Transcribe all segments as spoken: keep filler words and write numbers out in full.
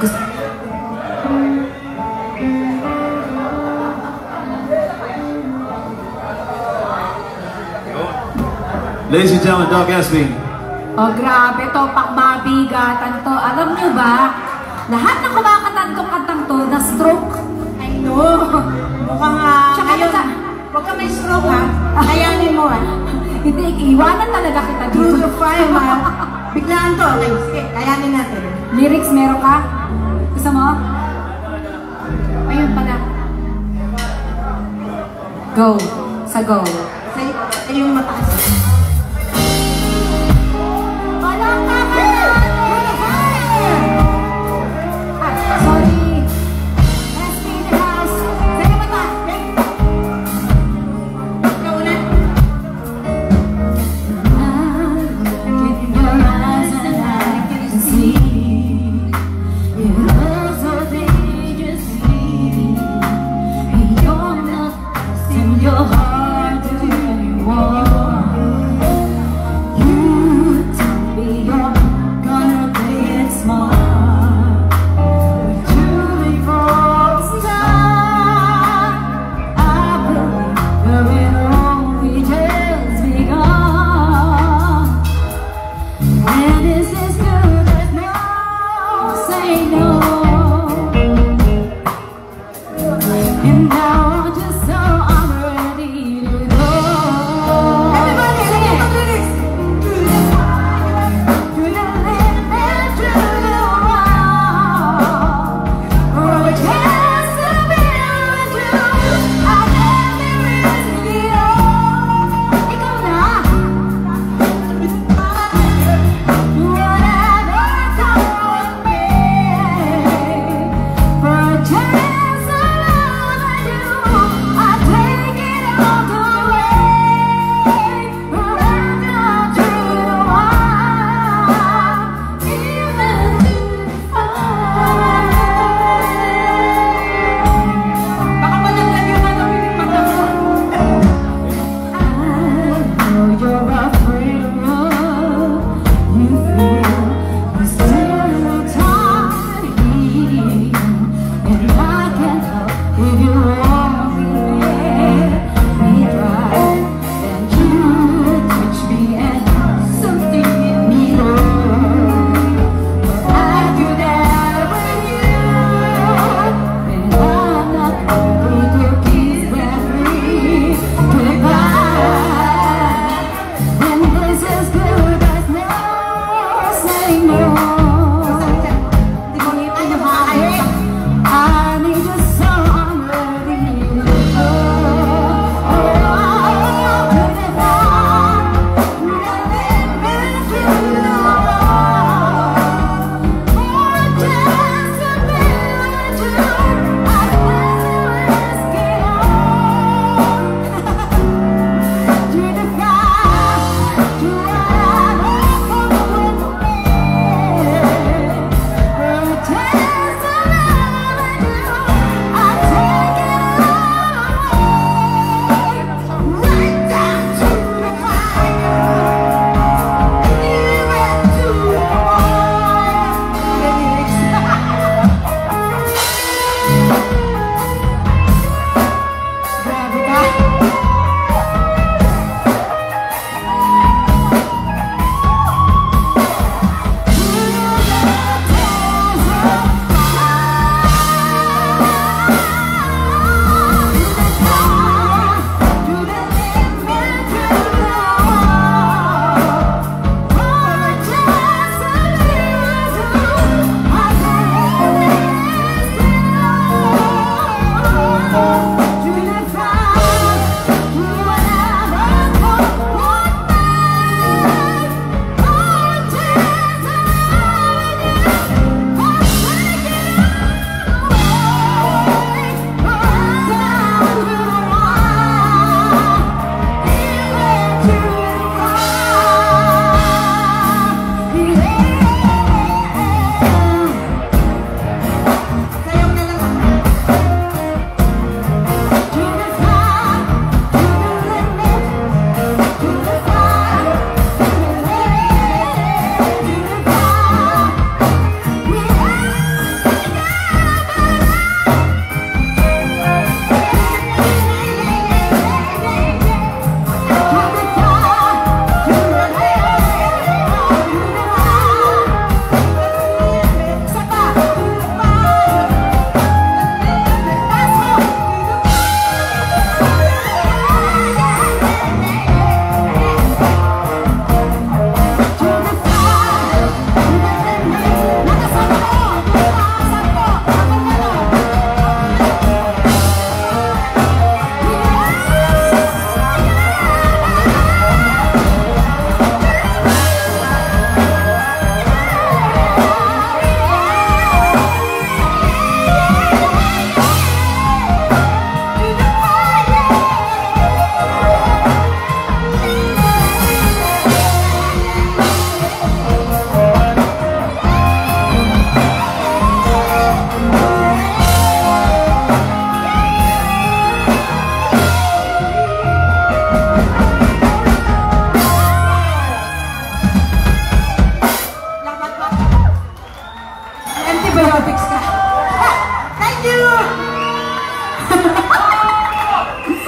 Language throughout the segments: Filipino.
Gusto... Ladies and gentlemen, Doc Esping. Oh, grabe to, pakmabigatan to. Alam nyo ba, lahat na kumakatan tong kantang to, na stroke. I know. Mukhang uh, Tsaka ngayon, ka- huwag ka may stroke ha. Kayanin mo ha. Hindi, iiwanan talaga kita dito. True to fire ha. Biglaan to. Sige, kayanin natin. Lyrics meron ka? Gusto mo? Ayun pala. Go. Sa go. Sa, sa yung mataas.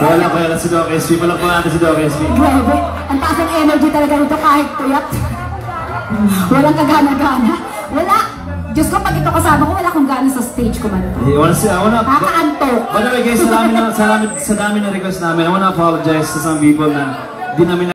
Wala pa yan si Doc S P. Walang pa natin si Doc S P. Grabe, ang taas ng energy talaga nito kahit tuyat. Walang kagana-gana. Wala. Diyos ko, pag ito kasama ko, wala akong gana sa stage ko man. I wanna say, I wanna... Kakaanto. By the way guys, sa dami na, sa dami, sa dami na request namin, I wanna apologize to some people na di namin